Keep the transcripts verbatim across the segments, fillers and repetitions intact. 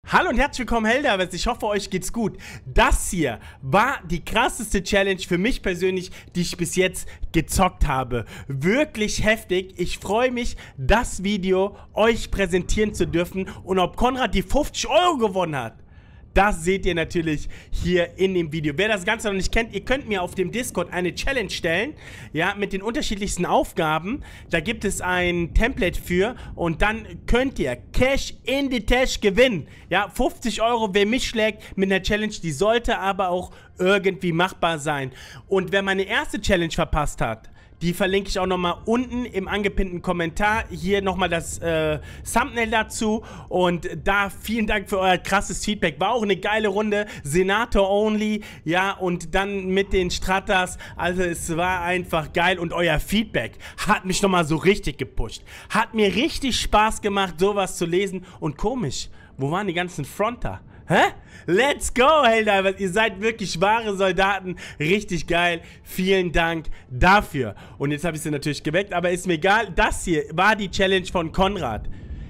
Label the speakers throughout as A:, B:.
A: Hallo und herzlich willkommen, Helldivers. Ich hoffe, euch geht's gut. Das hier war die krasseste Challenge für mich persönlich, die ich bis jetzt gezockt habe. Wirklich heftig. Ich freue mich, das Video euch präsentieren zu dürfen. Und ob Konrad die fünfzig Euro gewonnen hat, das seht ihr natürlich hier in dem Video. Wer das Ganze noch nicht kennt, ihr könnt mir auf dem Discord eine Challenge stellen, ja, mit den unterschiedlichsten Aufgaben. Da gibt es ein Template für und dann könnt ihr Cash in the Tash gewinnen. Ja, fünfzig Euro, wer mich schlägt mit einer Challenge, die sollte aber auch irgendwie machbar sein. Und wer meine erste Challenge verpasst hat, die verlinke ich auch nochmal unten im angepinnten Kommentar. Hier nochmal das äh, Thumbnail dazu. Und da vielen Dank für euer krasses Feedback. War auch eine geile Runde. Senator only. Ja, und dann mit den Stratas. Also es war einfach geil. Und euer Feedback hat mich nochmal so richtig gepusht. Hat mir richtig Spaß gemacht, sowas zu lesen. Und komisch, wo waren die ganzen Fronter? Hä? Let's go, Helldivers. Ihr seid wirklich wahre Soldaten. Richtig geil. Vielen Dank dafür. Und jetzt habe ich sie natürlich geweckt, aber ist mir egal. Das hier war die Challenge von Konrad.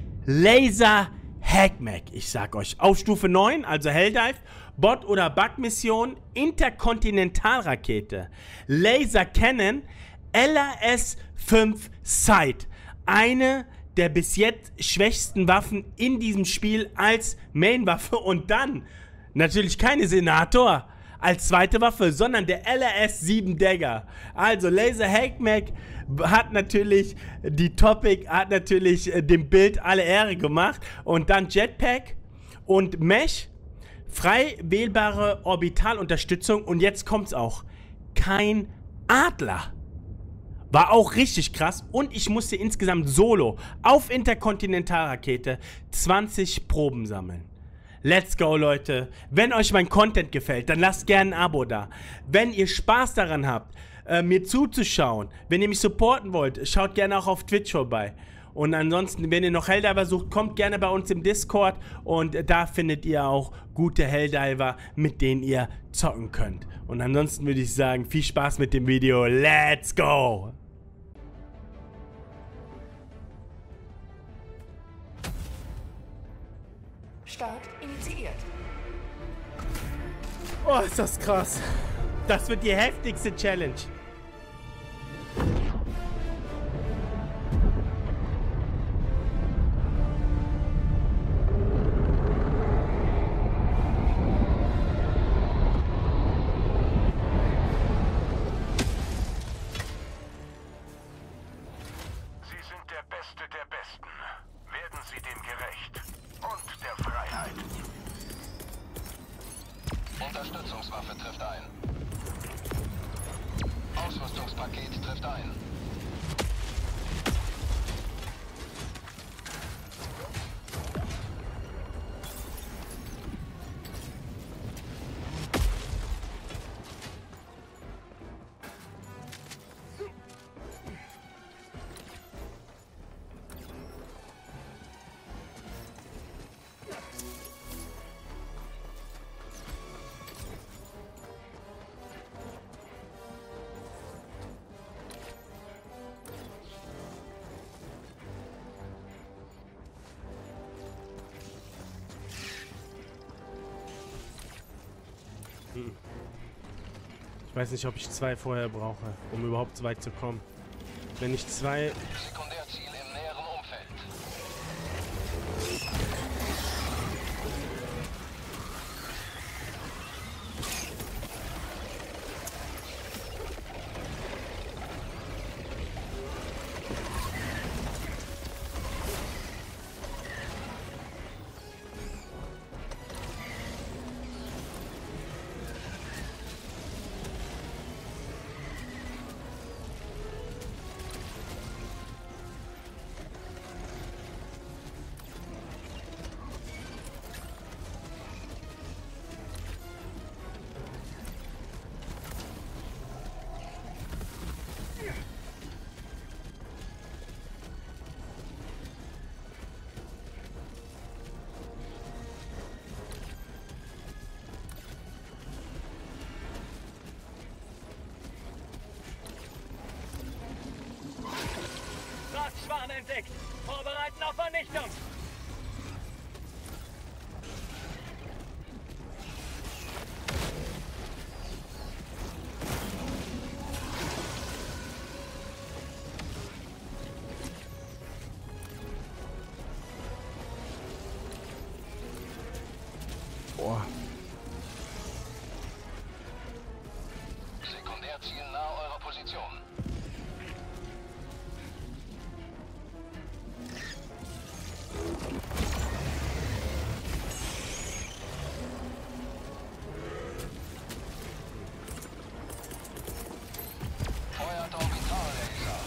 A: Laser Hackmack. Ich sag euch, auf Stufe neun, also Helldive, Bot- oder Bug-Mission, Interkontinentalrakete, Laser Cannon, L A S fünf Sight. Eine der bis jetzt schwächsten Waffen in diesem Spiel als Main-Waffe und dann natürlich keine Senator als zweite Waffe, sondern der L A S sieben Dagger. Also Laser Hackmack hat natürlich die Topic, hat natürlich dem Bild alle Ehre gemacht und dann Jetpack und Mesh, frei wählbare Orbitalunterstützung und jetzt kommt's auch, kein Adler. War auch richtig krass und ich musste insgesamt solo auf Interkontinentalrakete zwanzig Proben sammeln. Let's go, Leute. Wenn euch mein Content gefällt, dann lasst gerne ein Abo da. Wenn ihr Spaß daran habt, äh, mir zuzuschauen, wenn ihr mich supporten wollt, schaut gerne auch auf Twitch vorbei. Und ansonsten, wenn ihr noch Helldiver sucht, kommt gerne bei uns im Discord und da findet ihr auch gute Helldiver, mit denen ihr zocken könnt. Und ansonsten würde ich sagen, viel Spaß mit dem Video. Let's go!
B: Start initiiert.
A: Oh, ist das krass. Das wird die heftigste Challenge.
C: Unterstützungswaffe trifft ein. Ausrüstungspaket trifft ein.
A: Ich weiß nicht, ob ich zwei vorher brauche, um überhaupt so weit zu kommen. Wenn ich zwei...
C: Sekundärziel im näheren Umfeld.
D: Schwarm entdeckt. Vorbereiten auf Vernichtung.
A: Boah.
C: Sekundärziel nahe eurer Position. Feuert Orbital-Laser.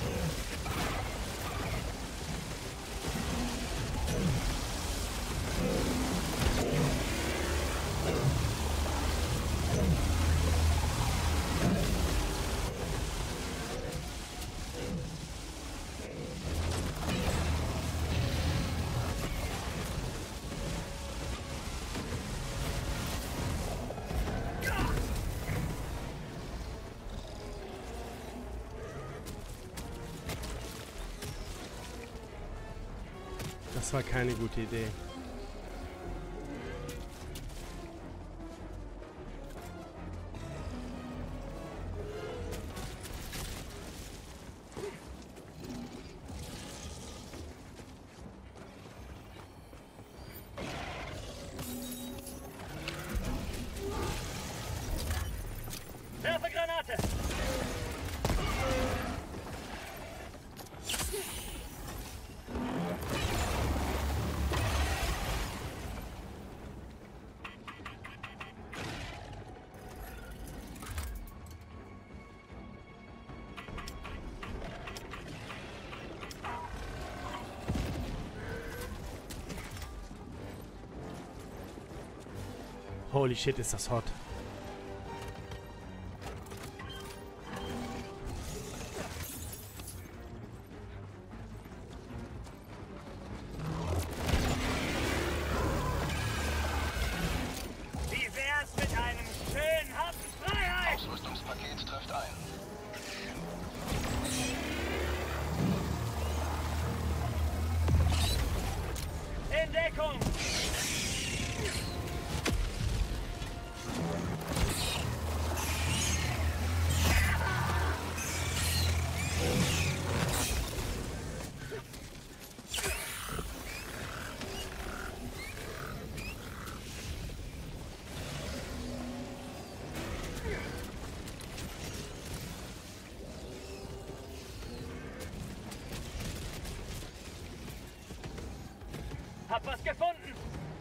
A: Das war keine gute Idee.
D: Werfe Granate!
A: Holy shit, ist das hot.
D: Wie wär's mit einem schönen Haufen Freiheit?
C: Ausrüstungspaket trifft ein.
D: In Deckung! Hab was gefunden!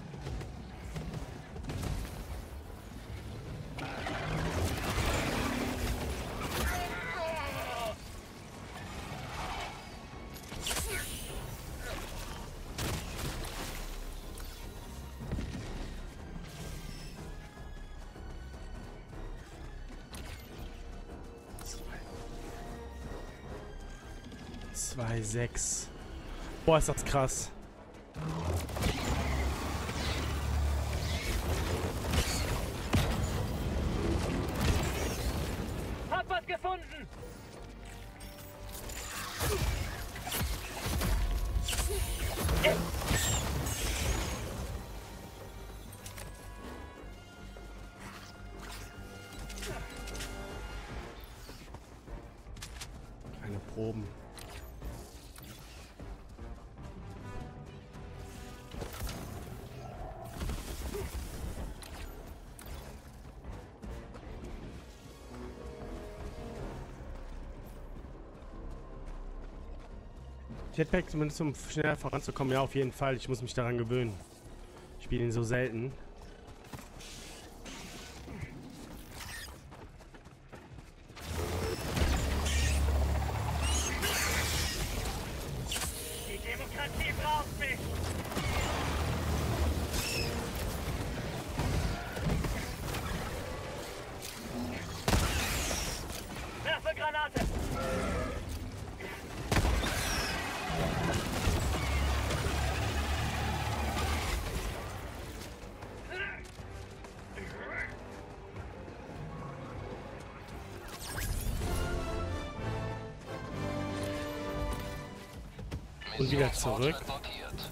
A: zwei sechs. Boah, ist das krass.
D: Hab was gefunden!
A: Keine Proben. Jetpack zumindest, um schneller voranzukommen, ja, auf jeden Fall. Ich muss mich daran gewöhnen. Ich spiele ihn so selten.
D: Die Demokratie braucht mich! Werfe Granate!
A: Und wieder zurück.
C: Missionsfortschritt notiert.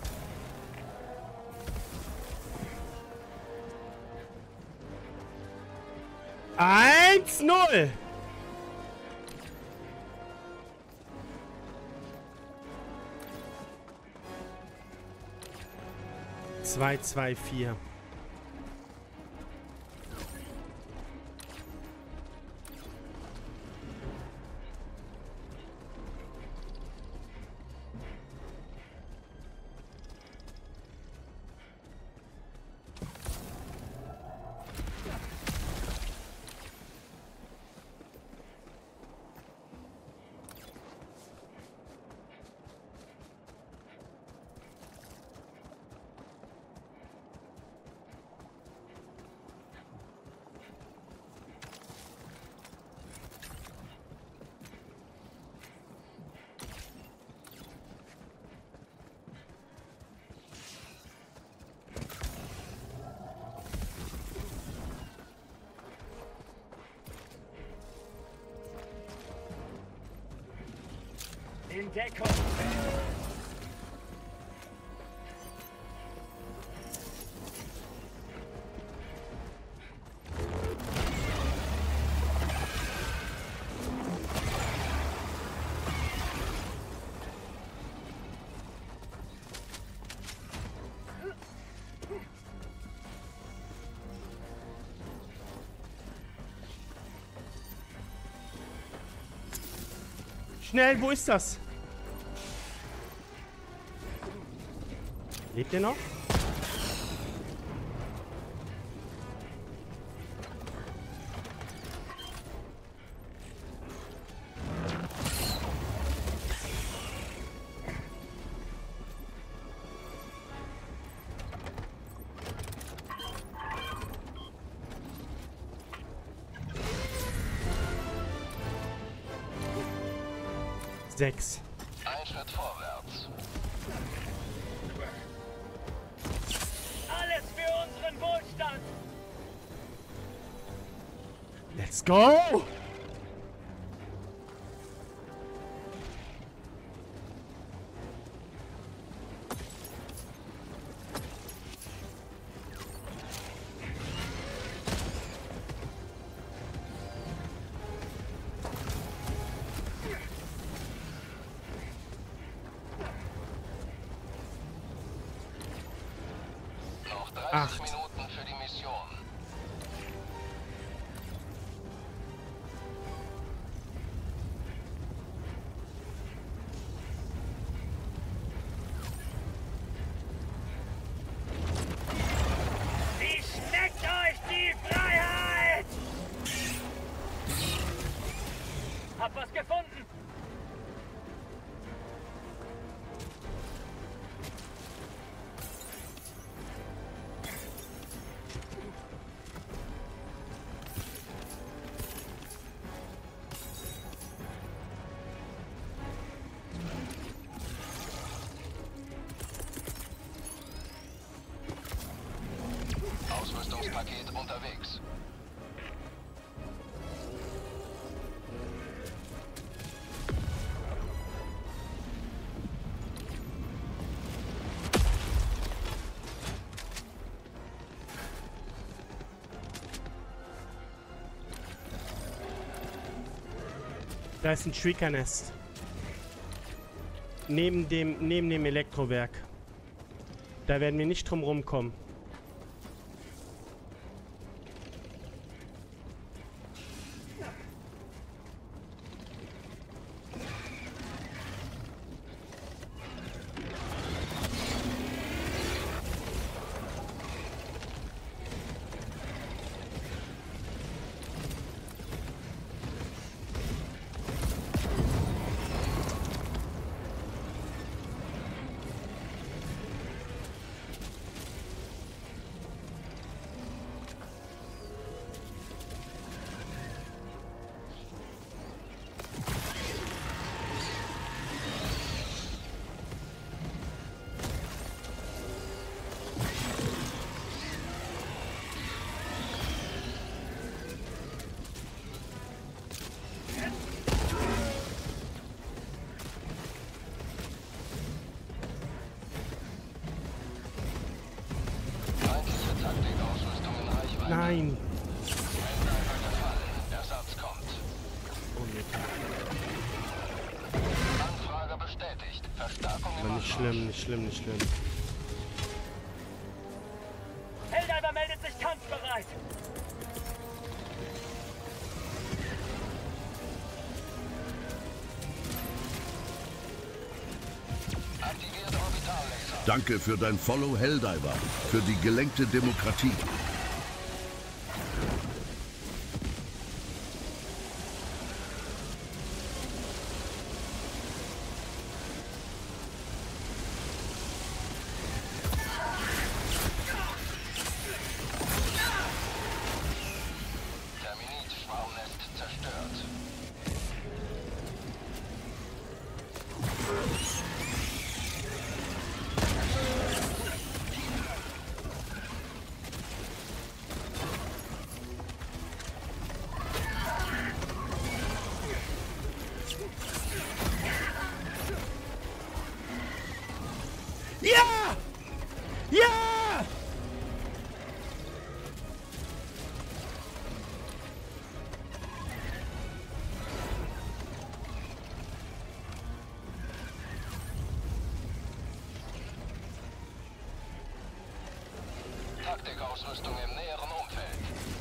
A: eins null! zwei zwei vier.
D: In Deckung.
A: Schnell, wo ist das? Lebt ihr noch? Sechs.
C: Ein Schritt vorwärts.
D: Alles für unseren Wohlstand.
A: Let's go!
C: Noch dreißig
A: Acht.
C: Minuten für die Mission.
D: Wie schmeckt euch die Freiheit? Hab was gefunden.
C: Ausrüstungspaket unterwegs.
A: Da ist ein Shrieker-Nest. Neben dem, neben dem Elektrowerk. Da werden wir nicht drum rumkommen.
C: Feindliche Taktikausrüstung in Reichweite.
A: Nein.
C: Angreifer gefallen. Ersatz kommt. Anfrage bestätigt. Verstärkung im
A: Aber nicht
C: Anmarsch.
A: schlimm, nicht schlimm, nicht schlimm.
D: Helldiver meldet sich kampfbereit.
C: Aktiviert Orbital-Laser.
E: Danke für dein Follow Helldiver, für die gelenkte Demokratie.
C: Terminit-Schwarmnest zerstört. Ausrüstung im näheren Umfeld.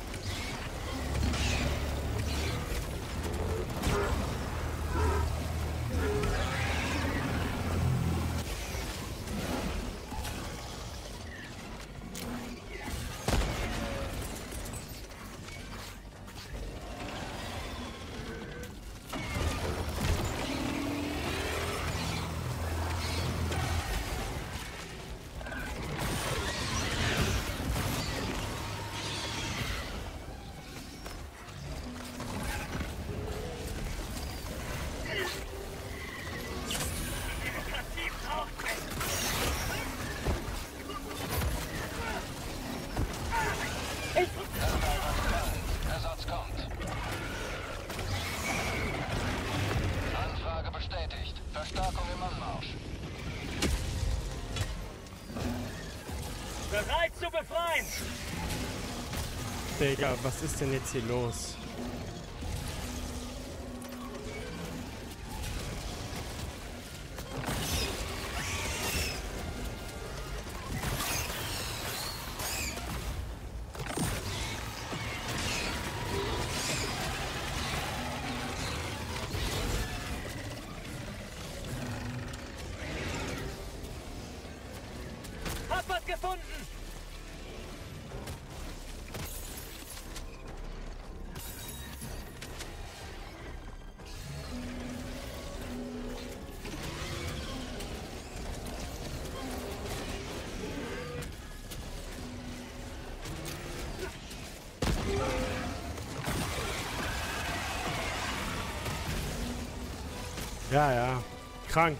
C: Ersatz kommt. Anfrage bestätigt. Verstärkung im Anmarsch.
D: Bereit zu befreien!
A: Digga, was ist denn jetzt hier los?
D: Hab was gefunden!
A: Ja, ja. Krank.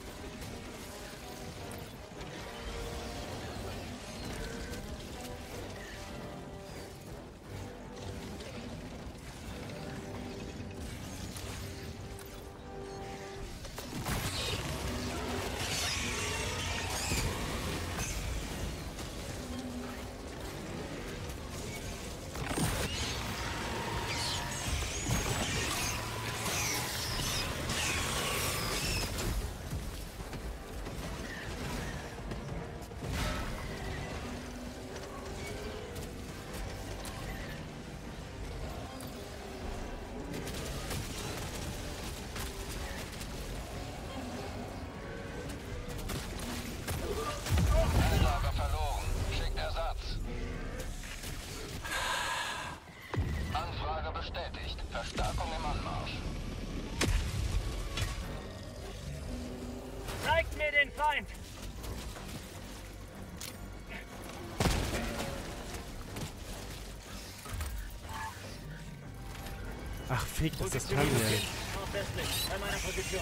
C: Lager verloren. Schickt Ersatz. Anfrage bestätigt. Verstärkung im Anmarsch.
D: Zeigt mir den Feind!
A: Ach, fick, das ist das kann
D: Positioniert
A: ja.
D: sind. Nordwestlich, bei meiner Position.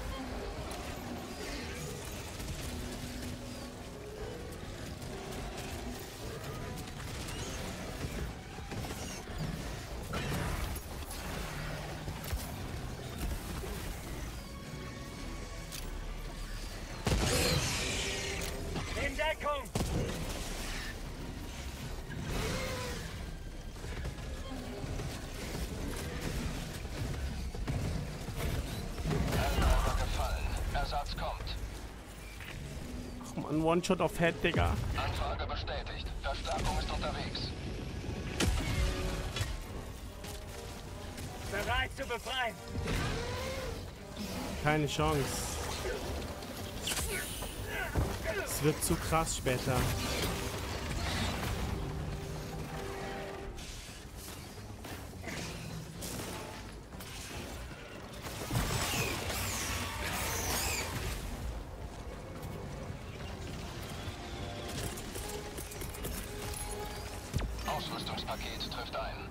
D: In Deckung!
C: Lager gefallen. Ersatz kommt.
A: Ach man, One-Shot auf Head, Digga.
C: Anfrage bestätigt. Verstärkung ist unterwegs.
D: Bereit zu befreien!
A: Keine Chance. Es wird zu krass später.
C: Ausrüstungspaket trifft ein.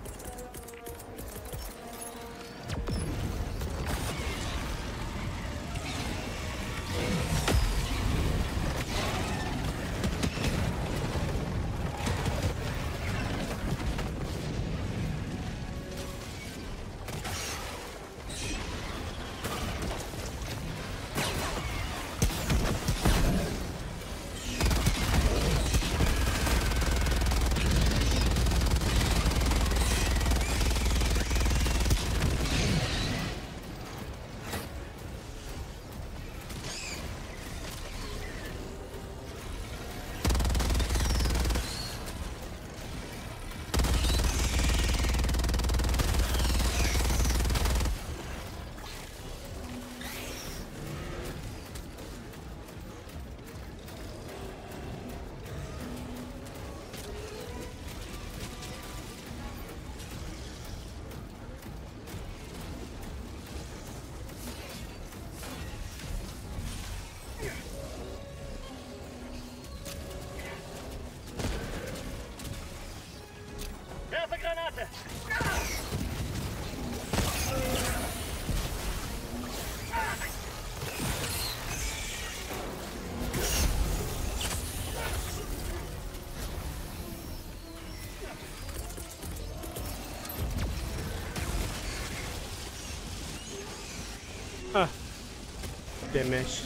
A: Ah. Der Mesh.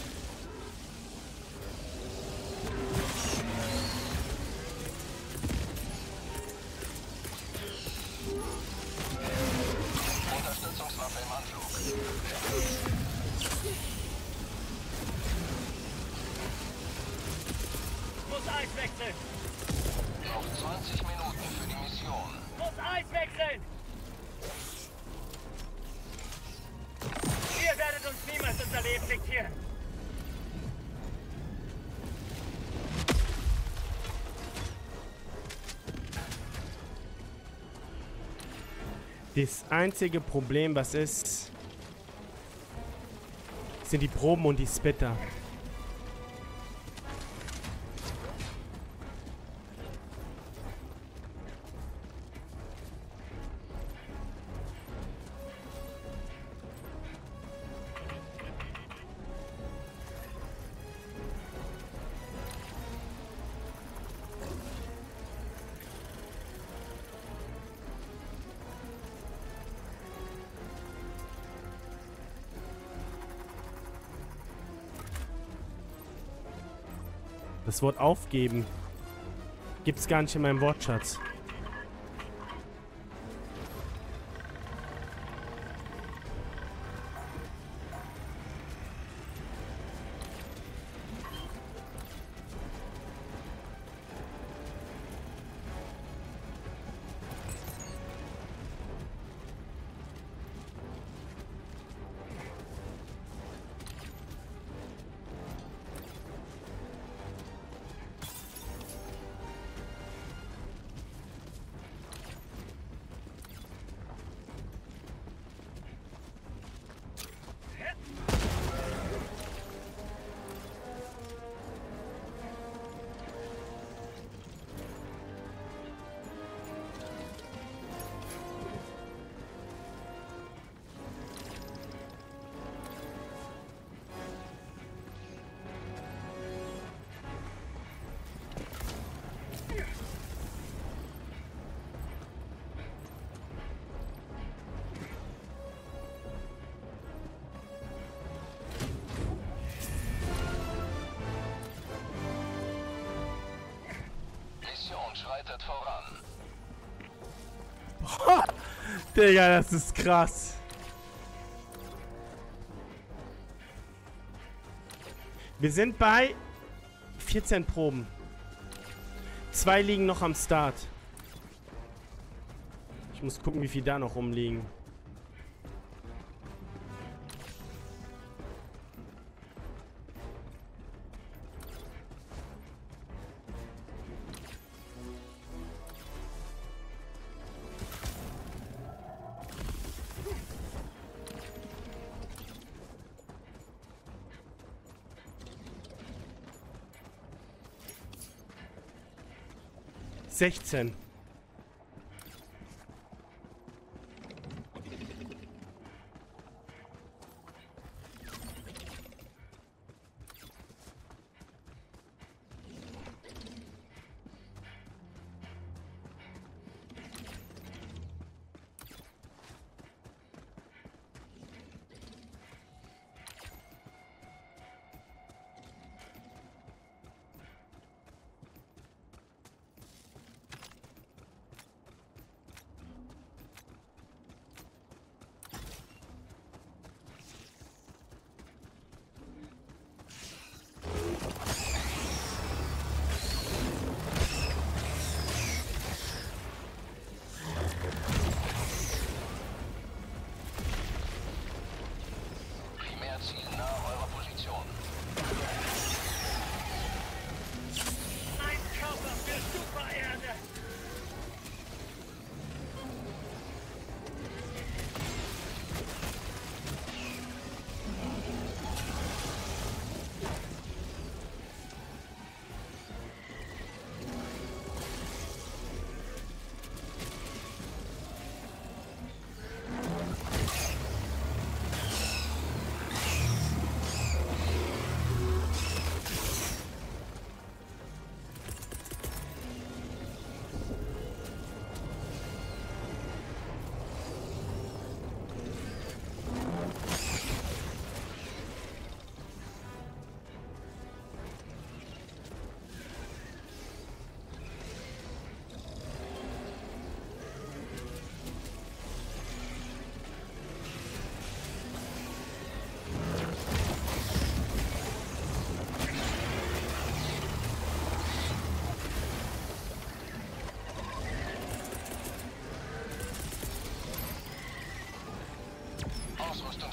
C: Unterstützungswaffe im Anflug.
D: Muss Eis wechseln!
C: Noch zwanzig Minuten für die Mission.
D: Muss Eis wechseln! Ihr werdet uns niemals unser Leben diktieren.
A: Das einzige Problem, was ist, sind die Proben und die Spitter. Das Wort aufgeben gibt's gar nicht in meinem Wortschatz.
C: Mission schreitet voran.
A: Digga, das ist krass. Wir sind bei vierzehn Proben. Zwei liegen noch am Start. Ich muss gucken, wie viel da noch rumliegen. sechzehn.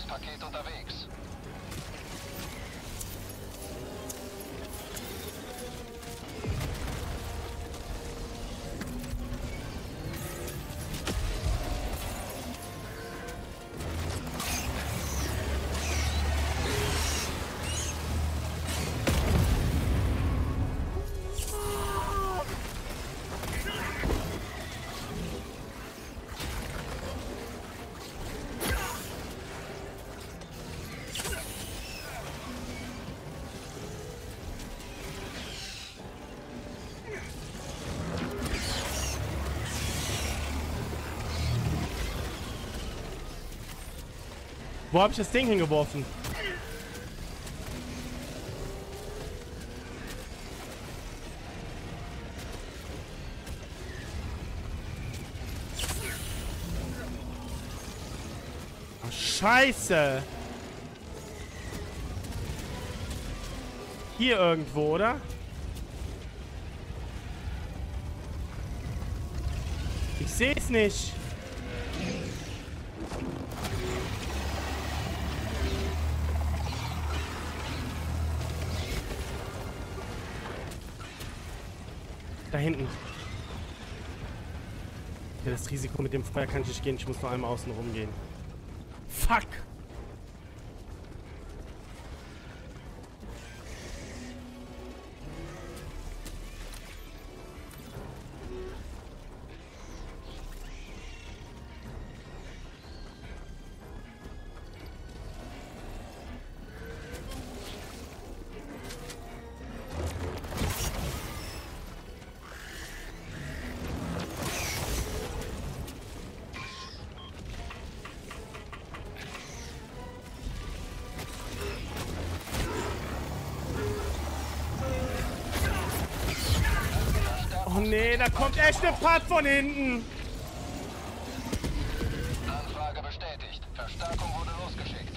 C: Ausrüstungspaket unterwegs.
A: Wo habe ich das Ding hingeworfen? Oh, Scheiße! Hier irgendwo, oder? Ich sehe es nicht. Da hinten. Ja, das Risiko mit dem Feuer kann ich nicht gehen. Ich muss nur einmal außen rum gehen. Fuck! Oh nee, da kommt echt eine Part von hinten.
C: Anfrage bestätigt. Verstärkung wurde losgeschickt.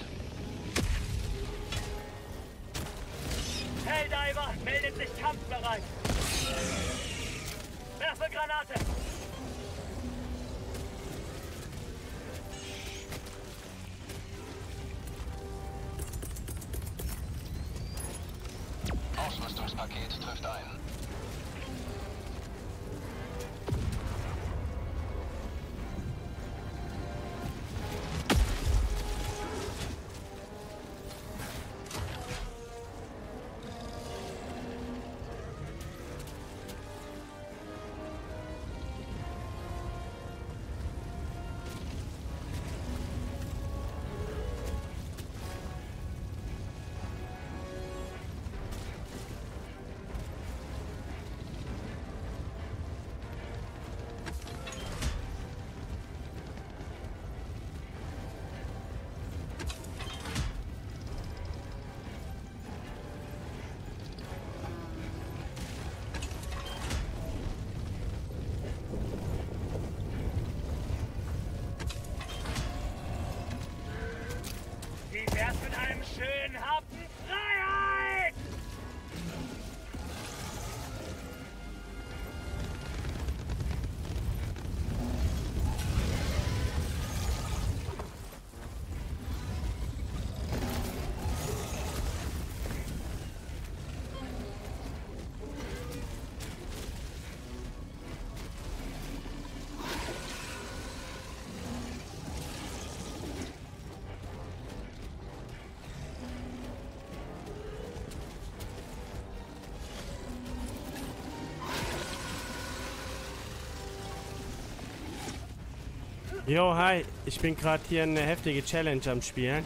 D: Helldiver meldet sich kampfbereit. Werfe Granate.
C: Ausrüstungspaket trifft ein.
D: Wie wär's mit einem schönen Happen Freiheit?
A: Jo, hi. Ich bin gerade hier eine heftige Challenge am Spielen.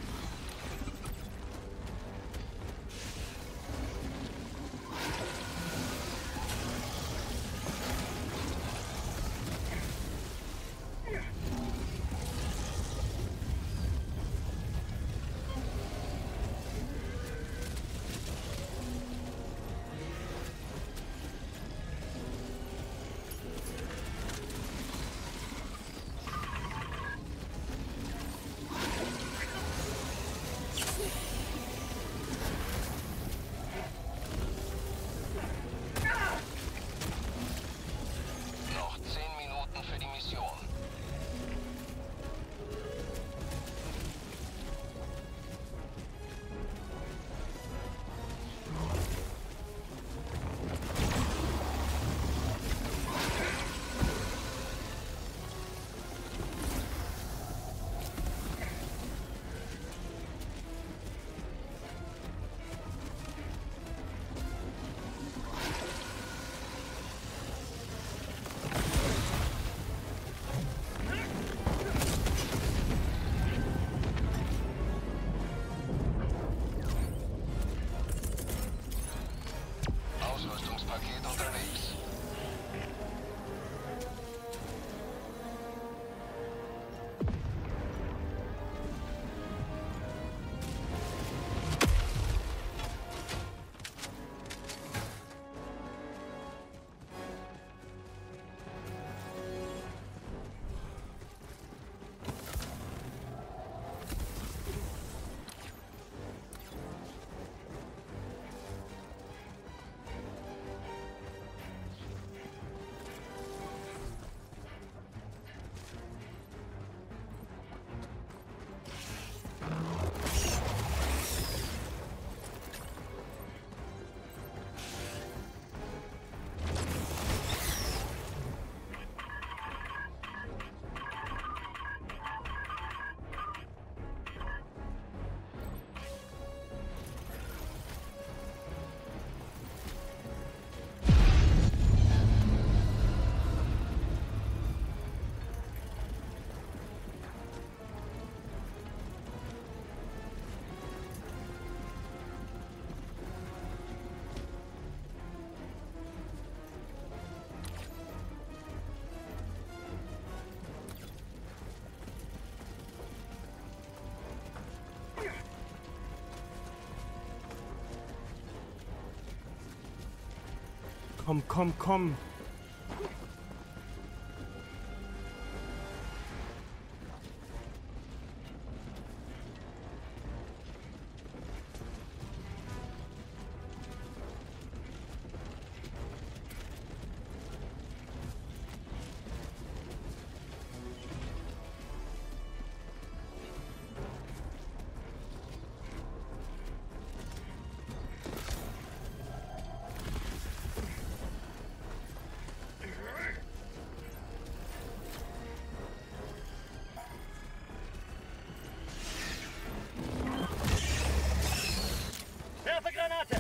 A: Komm, komm, komm.
D: Werfe Granate!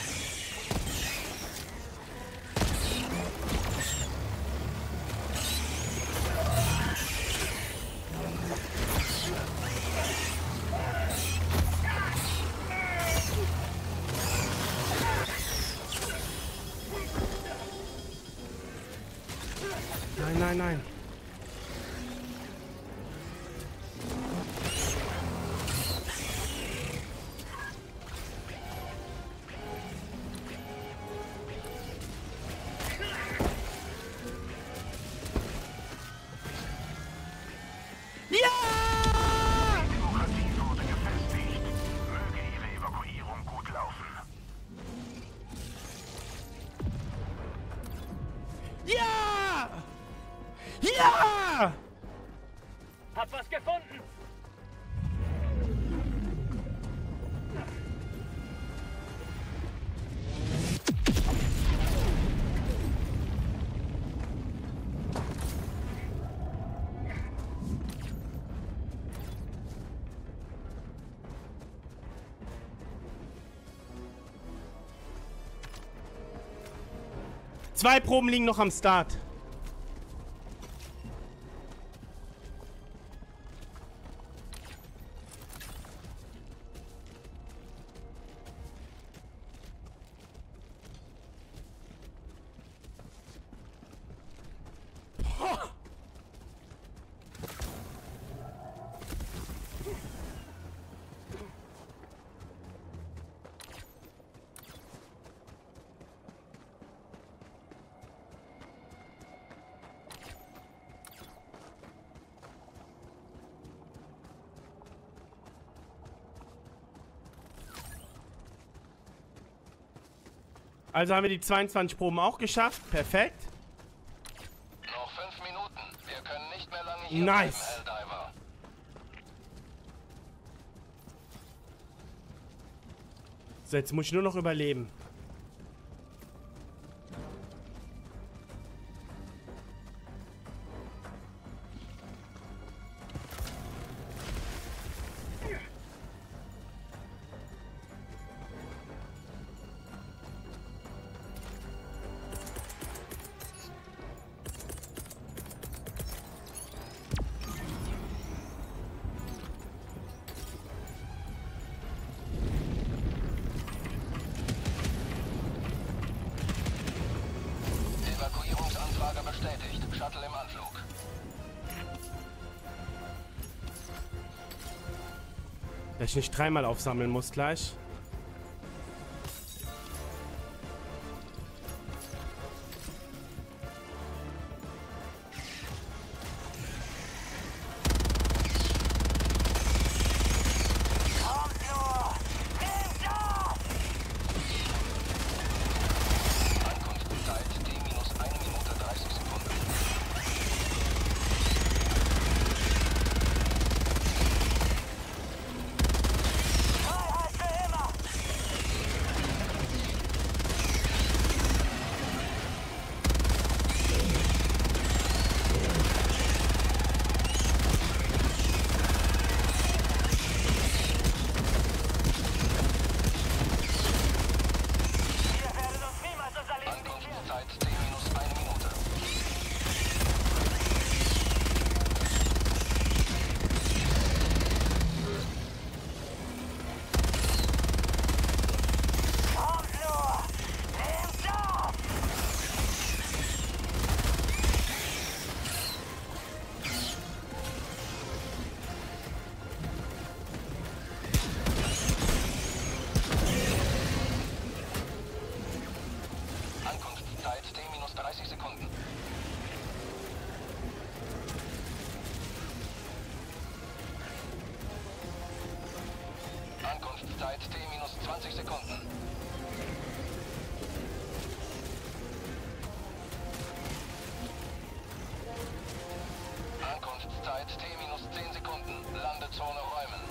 A: Nein, nein, nein.
F: Demokratie wurde gefestigt. Möge Ihre Evakuierung gut laufen.
A: Ja! Ja!
D: Hab was gefunden!
A: Zwei Proben liegen noch am Start. Also haben wir die zweiundzwanzig Proben auch geschafft. Perfekt.
C: Noch fünf Minuten. Wir können nicht mehr lange hier
A: Nice.
C: bleiben, Helldiver.
A: So, jetzt muss ich nur noch überleben.
C: Evakuierungsanfrage bestätigt. Shuttle im Anflug.
A: Dass ich nicht dreimal aufsammeln muss gleich.
C: Ankunftszeit T minus eine Minute dreißig Sekunden.
D: Freiheit für immer!
C: Zeit T minus zwanzig Sekunden. Ankunftszeit T minus zehn Sekunden. Landezone räumen.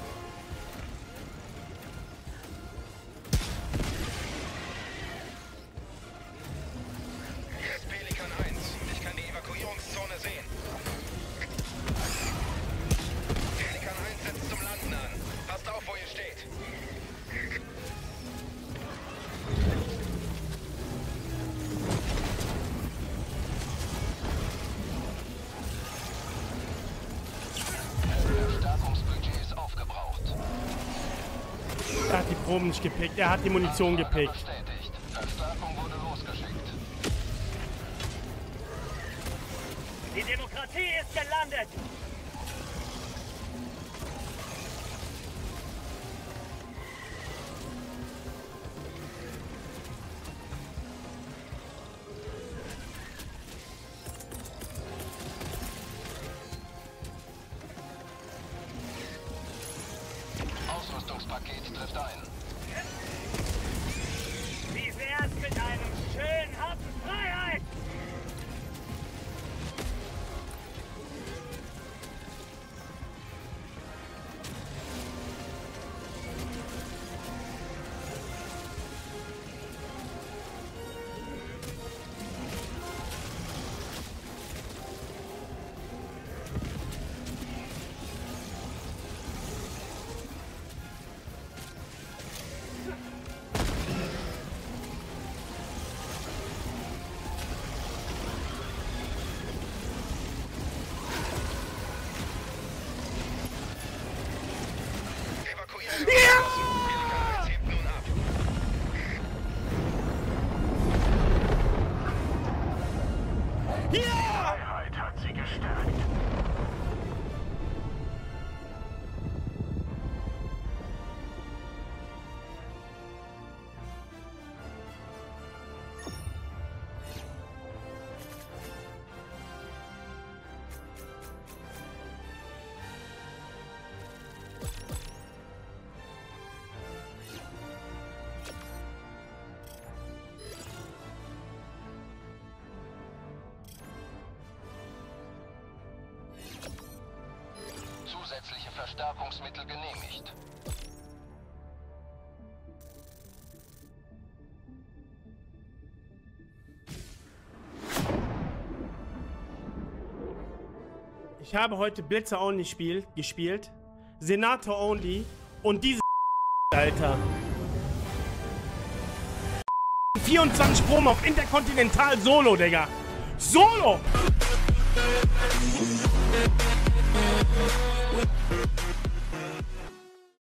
F: Hier ist Pelikan eins. Ich kann die Evakuierungszone sehen. Pelikan eins setzt zum Landen an. Passt auf, wo ihr steht.
C: Verstärkungsbudget ist aufgebraucht.
A: Er hat die Proben nicht gepickt, er hat die Munition gepickt.
C: Bestätigt. Verstärkung wurde losgeschickt.
D: Die Demokratie ist gelandet!
C: Ausrüstungspaket trifft ein.
D: Wie wär's mit einem schönen Haufen Freiheit?
F: Freiheit hat sie gestärkt.
C: Zusätzliche Verstärkungsmittel genehmigt.
A: Ich habe heute Blitzer Only Spiel gespielt, Senator Only und diese Alter. vierundzwanzig Proben auf Intercontinental Solo, Digga. Solo!